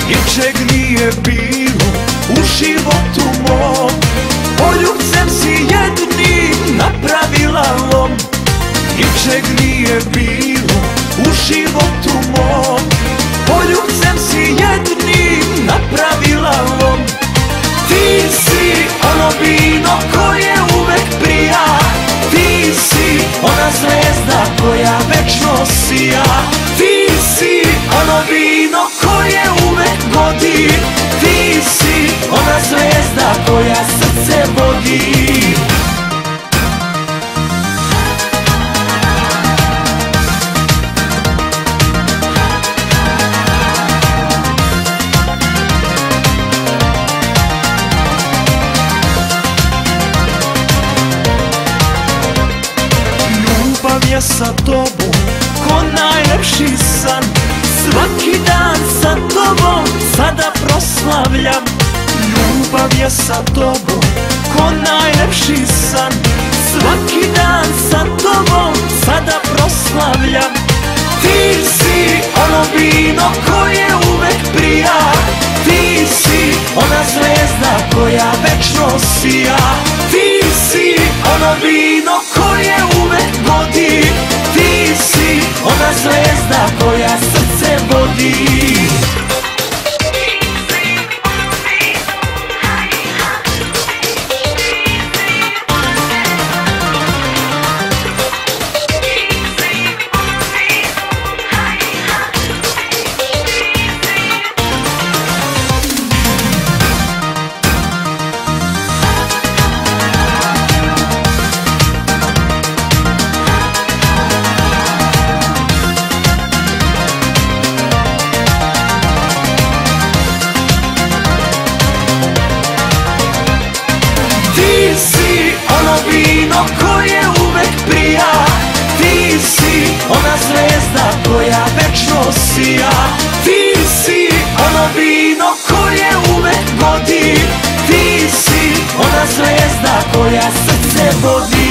ničeg nije bilo u životu mom. Poljubcem si jednim napravila lom, ničeg nije bilo u životu mom. Poljubcem si jednim napravila lom. Ti si ono vino koje uvek prija, ti si ona zvezda koja večno sija. Ti si ono vino koje uvek godi, ti si ona zvezda koja srce vodi. Ljubav je sa tobom ko najlepši san, svaki dan sa tobom sada proslavljam. Ljubav je sa tobom ko najlepši san, svaki dan sa tobom sada proslavljam. Ti si ono vino koje uvek prija, ti si ona zvezda koja večno sija. Ti si ono vino koje uvek godi, ti si ona zvezda koja srce vodi. Ti si ono vino koje uvek prija, ti si ona zvezda koja večno sija. Ti si ono vino koje uvek godi, ti si ona zvezda koja srce vodi.